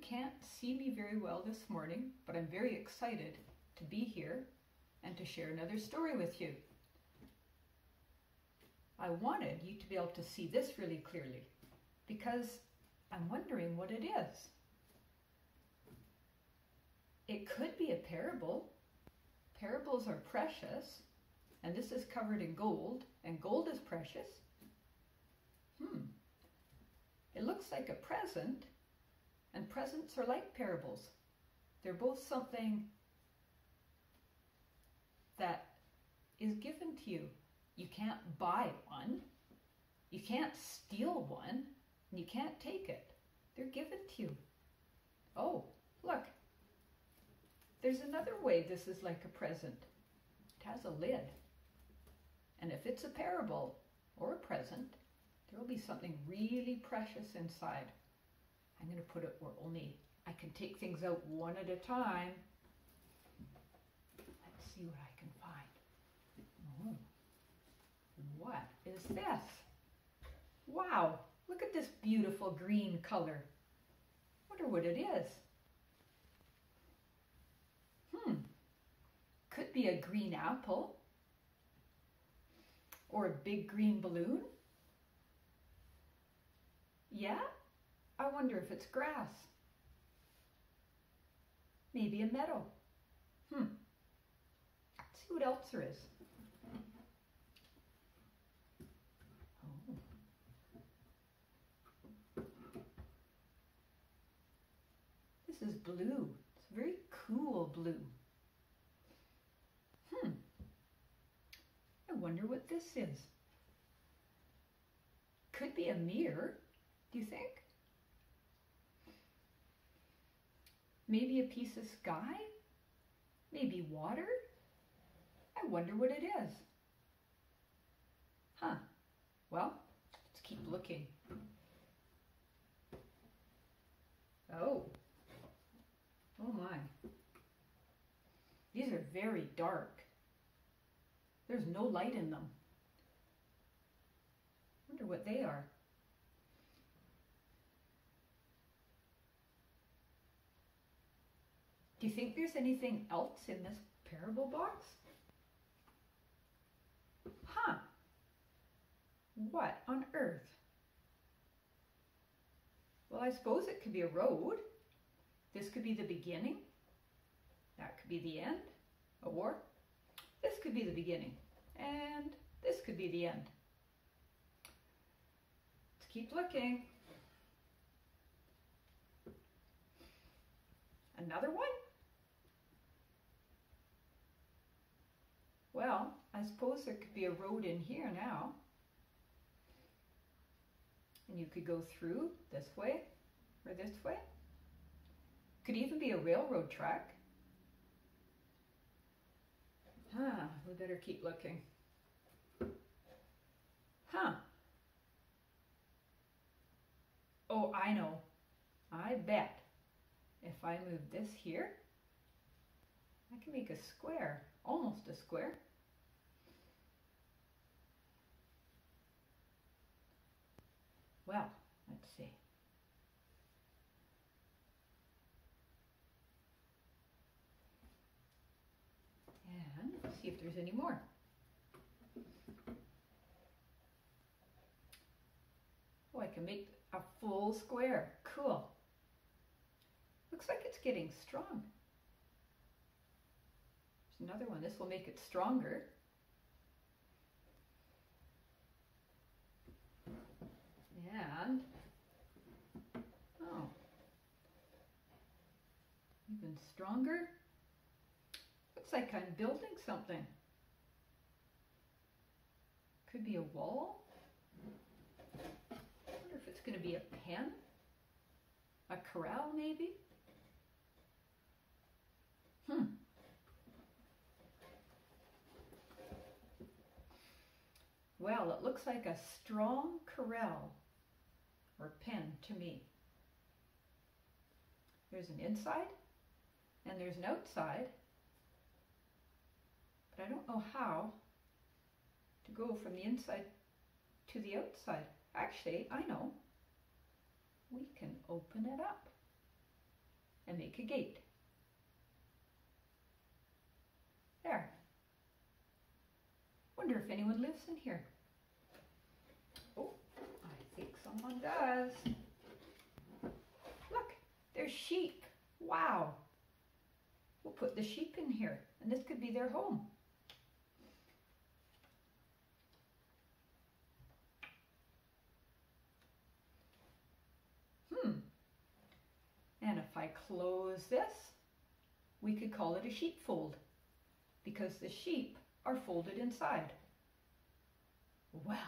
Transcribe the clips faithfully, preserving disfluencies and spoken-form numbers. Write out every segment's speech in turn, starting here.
can't see me very well this morning, but I'm very excited to be here and to share another story with you. I wanted you to be able to see this really clearly because I'm wondering what it is. It could be a parable. Parables are precious, and this is covered in gold, and gold is precious. Hmm. It looks like a present, and presents are like parables. They're both something that is given to you. You can't buy one, you can't steal one, and you can't take it. They're given to you. Oh, look. There's another way this is like a present. It has a lid. And if it's a parable or a present, there will be something really precious inside. I'm going to put it where only I can take things out one at a time. Let's see what I can find. Oh, what is this? Wow, look at this beautiful green color. Wonder what it is. Hmm, could be a green apple or a big green balloon. Yeah, I wonder if it's grass. Maybe a meadow. Hmm, let's see what else there is. Oh. This is blue. It's very cool blue. Hmm. I wonder what this is. Could be a mirror, do you think? Maybe a piece of sky? Maybe water? I wonder what it is. Huh. Well, let's keep looking. Oh. Oh my. These are very dark. There's no light in them. Wonder what they are. Do you think there's anything else in this parable box? Huh. What on earth? Well, I suppose it could be a road. This could be the beginning. That could be the end. Or this could be the beginning. And this could be the end. Let's keep looking. Another one? Well, I suppose there could be a road in here now. And you could go through this way or this way. Could even be a railroad track. Huh, we better keep looking. Huh. Oh, I know. I bet if I move this here, I can make a square, almost a square. Well, let's see. And see if there's any more. Oh, I can make a full square. Cool. Looks like it's getting strong. There's another one. This will make it stronger. And, oh, even stronger. Looks like I'm building something. Could be a wall. I wonder if it's going to be a pen, a corral maybe. Hmm. Well, it looks like a strong corral or pen to me. There's an inside and there's an outside, but I don't know how to go from the inside to the outside. Actually, I know. We can open it up. and make a gate. There. Wonder if anyone lives in here. Oh, I think someone does. Look, there's sheep. Wow. We'll put the sheep in here, and this could be their home. Hmm. And if I close this, we could call it a sheepfold, because the sheep are folded inside. Well,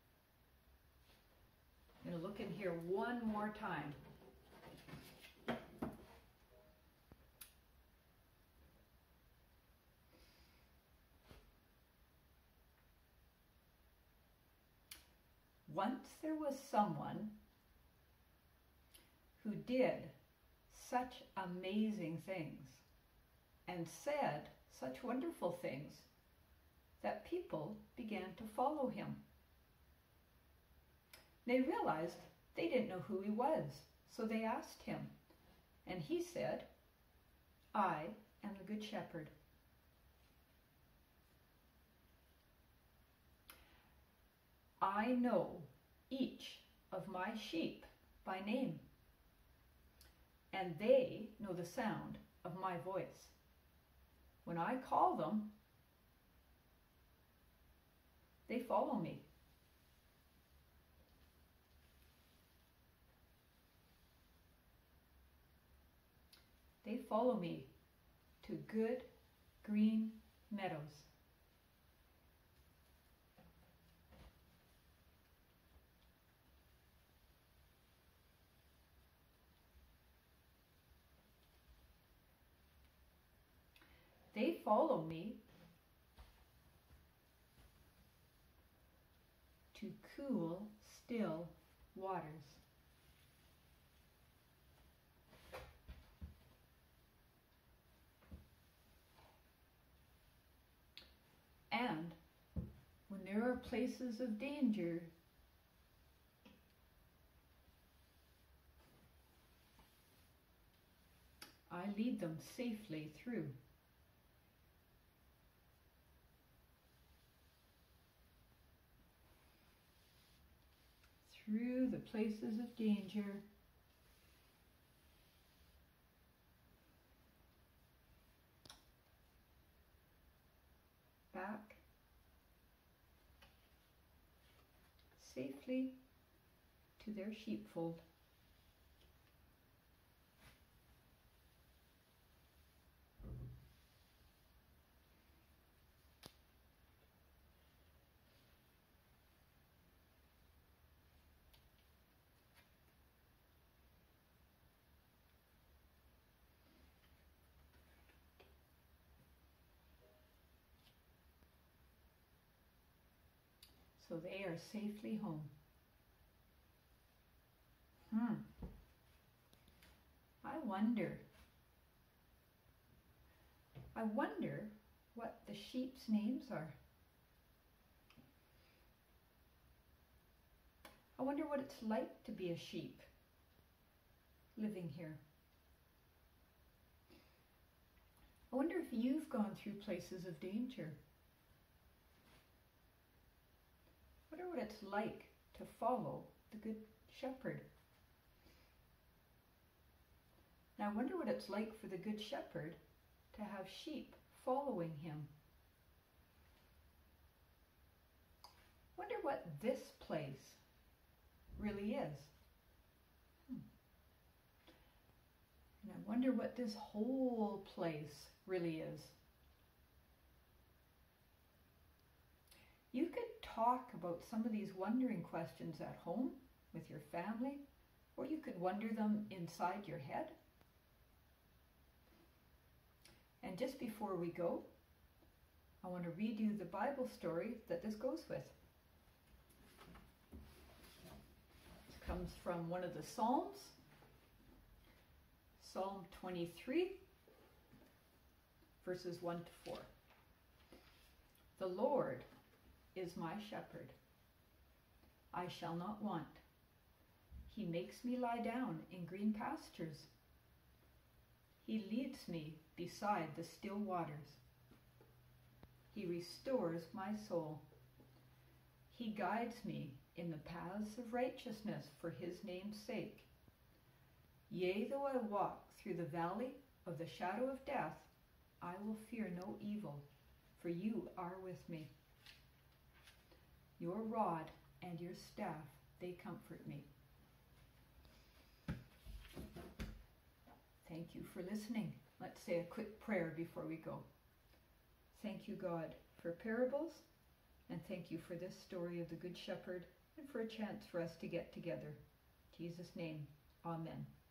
I'm going to look in here one more time. Once there was someone who did such amazing things and said such wonderful things that people began to follow him. They realized they didn't know who he was, so they asked him, and he said, "I am the Good Shepherd. I know each of my sheep by name, and they know the sound of my voice. When I call them, they follow me." They follow me to good green meadows. They follow me to cool, still waters. And when there are places of danger, I lead them safely through. Through the places of danger, back safely to their sheepfold. So they are safely home. Hmm. I wonder, I wonder what the sheep's names are. I wonder what it's like to be a sheep living here. I wonder if you've gone through places of danger. I wonder what it's like to follow the Good Shepherd. Now I wonder what it's like for the Good Shepherd to have sheep following him. I wonder what this place really is. Hmm. And I wonder what this whole place really is. You could talk about some of these wondering questions at home with your family, or you could wonder them inside your head. And just before we go, I want to read you the Bible story that this goes with. It comes from one of the Psalms, Psalm twenty-three, verses one to four. The Lord is my shepherd. I shall not want. He makes me lie down in green pastures. He leads me beside the still waters. He restores my soul. He guides me in the paths of righteousness for his name's sake. Yea, though I walk through the valley of the shadow of death, I will fear no evil, for you are with me. Your rod and your staff, they comfort me. Thank you for listening. Let's say a quick prayer before we go. Thank you, God, for parables, and thank you for this story of the Good Shepherd, and for a chance for us to get together. In Jesus' name, amen.